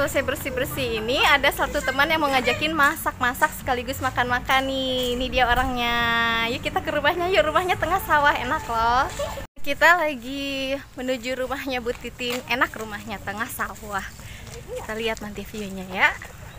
selesai bersih-bersih ini ada satu teman yang mau ngajakin masak-masak sekaligus makan-makan nih. Ini dia orangnya. Yuk kita ke rumahnya yuk. Rumahnya tengah sawah, enak loh. Kita lagi menuju rumahnya Bu Titin. Enak rumahnya tengah sawah. Kita lihat nanti view-nya ya.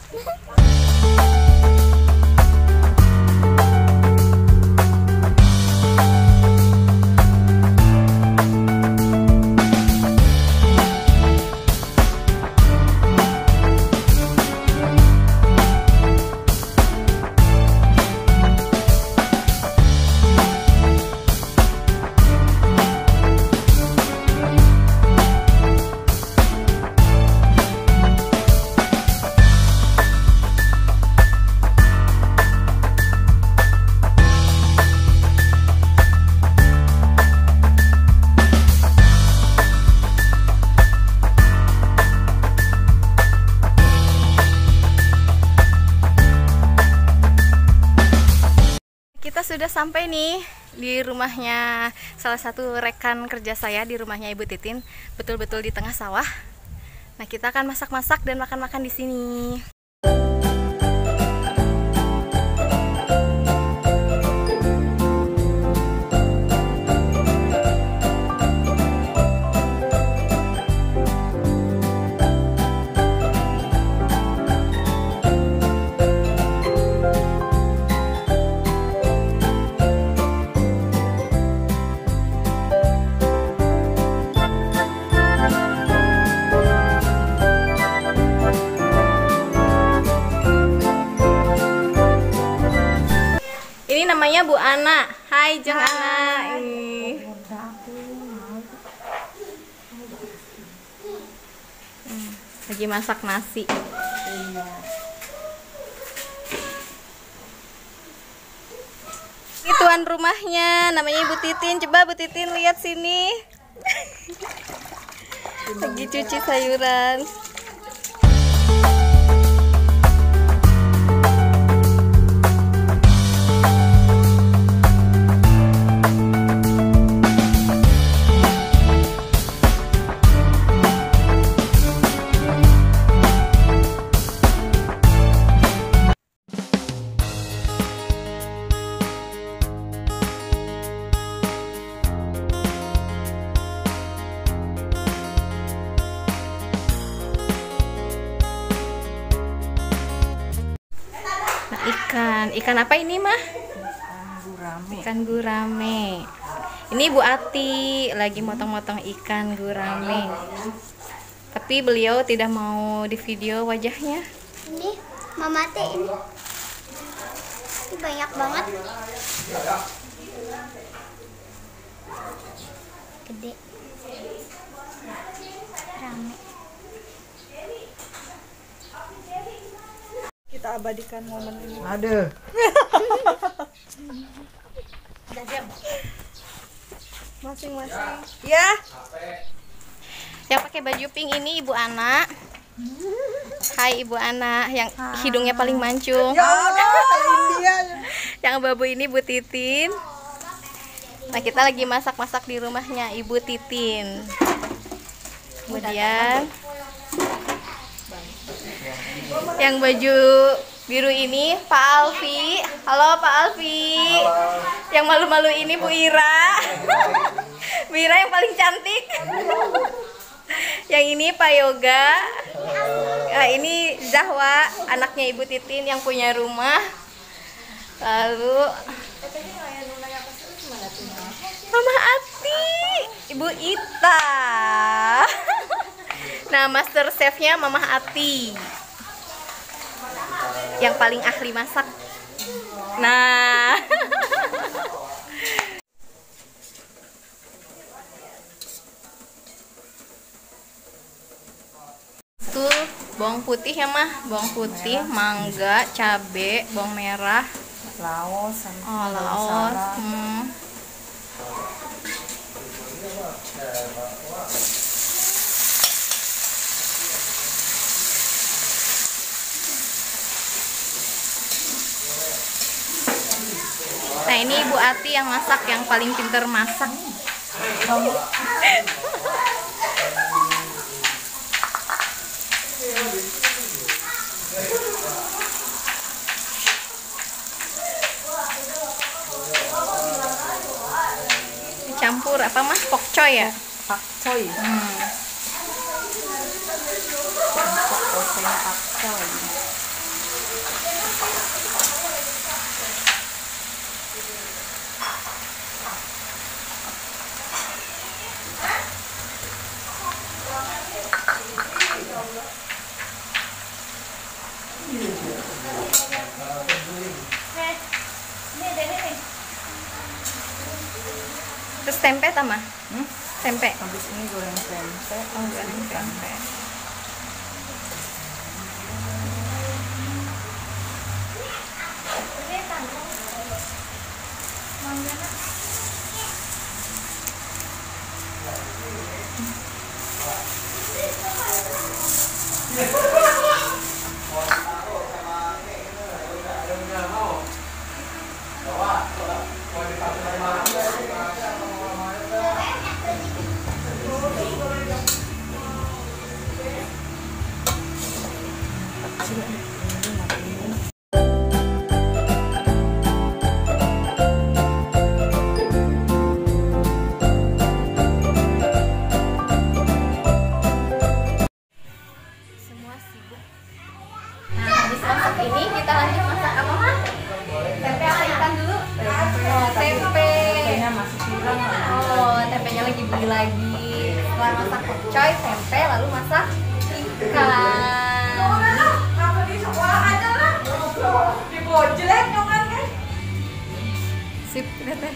Kita sudah sampai nih di rumahnya salah satu rekan kerja saya di rumahnya Ibu Titin, betul-betul di tengah sawah. Nah, kita akan masak-masak dan makan-makan di sini. Ini namanya Bu Ana. Hai Jeng Ana. Lagi masak nasi. Ini tuan rumahnya, namanya Ibu Titin. Coba Bu Titin lihat sini. Lagi cuci sayuran. Ikan apa ini mah? Ikan gurame. Ini Bu Ati lagi motong-motong ikan gurame. Tapi beliau tidak mau di video wajahnya. Ini Mama Teh ini banyak banget. Gede. Rame. Kita abadikan momen ini. Aduh. Masing-masing. Ya. Yang pakai baju pink ini Ibu Ana. Hai Ibu Ana, yang hidungnya paling mancung. Ya Allah, India. Yang babu ini Bu Titin. Nah, kita lagi masak-masak di rumahnya Ibu Titin. Kemudian yang baju biru ini Pak Alfi. Halo Pak Alfi. Yang malu-malu ini Bu Ira. Bu Ira yang paling cantik. Yang ini Pak Yoga. Nah, ini Zahwa, anaknya Ibu Titin yang punya rumah. Lalu Mama Ati, Ibu Ita. Nah, master chefnya Mama Ati, yang paling ahli masak. Nah, tuh bawang putih ya mah, bawang putih, mangga, cabe, bawang merah, Laos. laos. Nah, ini Ibu Ati yang masak, yang paling pintar masak. dicampur apa mah? Pokcoy ya? Pakcoy. Oseng pakcoy. Terus tempe tama? Tempe. Habis ini goreng tempe. Oh, goreng tempe. Semua sibuk. Nah, habis masak ini kita lanjut masak apa mah? Tempe apa ikan dulu? Oh, tempe. Tempenya masih kurang. Oh, tempenya lagi beli lagi. Setelah masak pokcoy, tempe, lalu masak ikan. Sip, udah teh.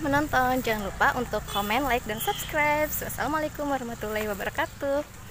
menonton. Jangan lupa untuk komen, like, dan subscribe. Wassalamualaikum warahmatullahi wabarakatuh.